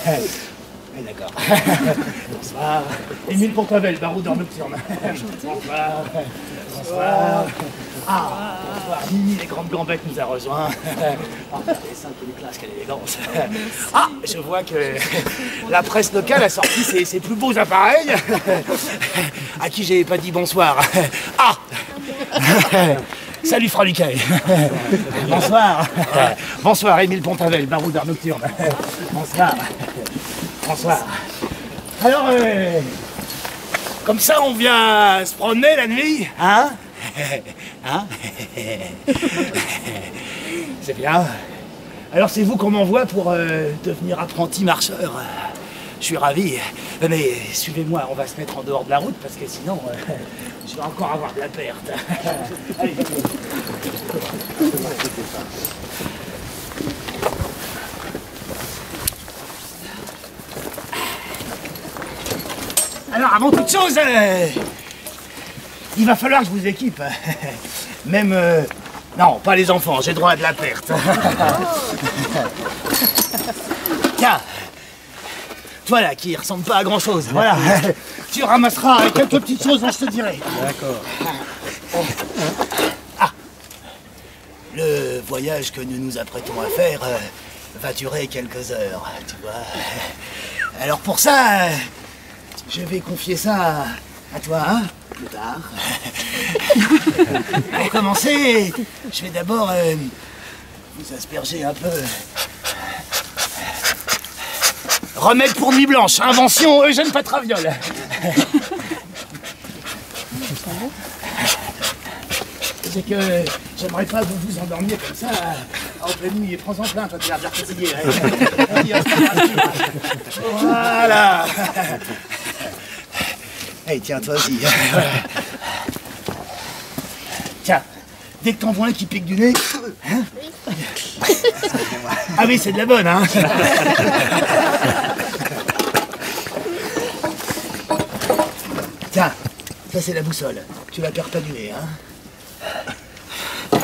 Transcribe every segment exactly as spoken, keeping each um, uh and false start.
Oui, d'accord. Bonsoir. Émile Pontavel, baroudeur nocturne. Bonsoir. Bonsoir. Ah, bonsoir. Mimi, les grandes gambettes nous a rejoints. Ah, les cinq et les classes, quelle élégance. Ah, je vois que la presse locale a sorti ses, ses plus beaux appareils. À qui j'ai pas dit bonsoir. Ah. Salut Fraliquet. Bonsoir. Bonsoir, Émile Pontavel, baroudeur nocturne. Bonsoir. Bonsoir. Alors, euh, comme ça, on vient se promener la nuit, hein? Hein? C'est bien. Alors, c'est vous qu'on m'envoie pour euh, devenir apprenti marcheur. Je suis ravi. Mais suivez-moi, on va se mettre en dehors de la route parce que sinon, euh, je vais encore avoir de la perte. Allez. Alors, avant toute chose, euh, il va falloir que je vous équipe. Même... Euh, non, pas les enfants, j'ai droit à de la perte. Tiens, toi là, qui ressemble pas à grand chose, voilà. Tu ramasseras quelques petites choses dont je te dirai. D'accord. Ah, le voyage que nous nous apprêtons à faire euh, va durer quelques heures, tu vois. Alors pour ça... Euh, je vais confier ça à toi, hein, plus tard. Pour commencer, je vais d'abord euh, vous asperger un peu. Remède pour nuit blanche, invention Eugène Patraviol. C'est que j'aimerais pas que vous vous endormiez comme ça en pleine nuit. Prends-en plein, toi, tu vas bien fatigué. Voilà. Hey, tiens, toi aussi. Tiens, dès que t'en vois un qui pique du nez... Hein, ah oui, c'est de la bonne, hein. Tiens, ça c'est la boussole. Tu la perds pas du nez, hein.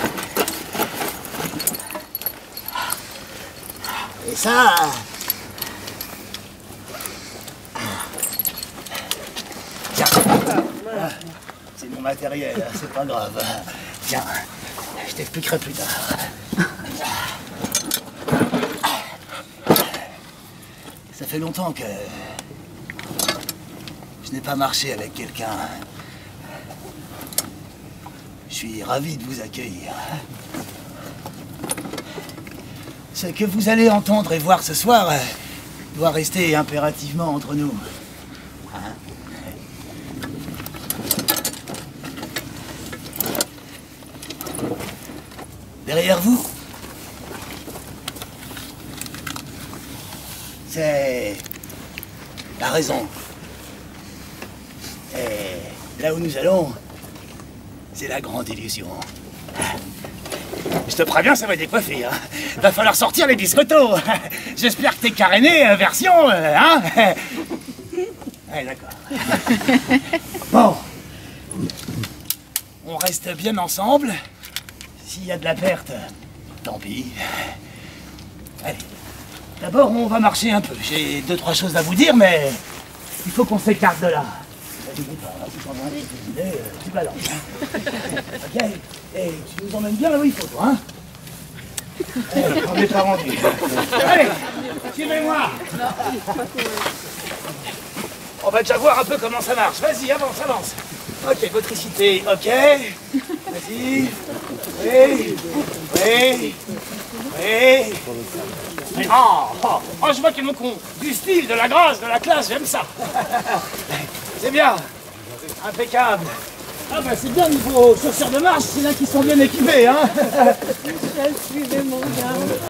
Et ça... C'est mon matériel, c'est pas grave. Tiens, je t'expliquerai plus tard. Ça fait longtemps que je n'ai pas marché avec quelqu'un. Je suis ravi de vous accueillir. Ce que vous allez entendre et voir ce soir doit rester impérativement entre nous. Hein? Derrière vous, c'est la raison. Et là où nous allons, c'est la grande illusion. Je te préviens, ça va décoiffer. Hein. Va falloir sortir les biscottos. J'espère que t'es caréné, version, euh, hein. Ouais, d'accord. Bon. On reste bien ensemble. S'il y a de la perte, tant pis. Allez, d'abord on va marcher un peu. J'ai deux, trois choses à vous dire, mais il faut qu'on s'écarte de là. Tu balances. Ok. Et tu nous emmènes bien là où il faut, toi, hein. Allez, on n'est pas rendu. Allez, suivez-moi. On va déjà voir un peu comment ça marche. Vas-y, avance, avance. Ok, motricité, ok. Vas-y. Oui. Oui. Oui. Oh, oh, oh, je vois qu'ils m'ont con. Du style, de la grâce, de la classe, j'aime ça. C'est bien. Impeccable. Ah bah c'est bien niveau chaussures de marche, c'est là qu'ils sont bien équipés, hein. Suivez mon gars.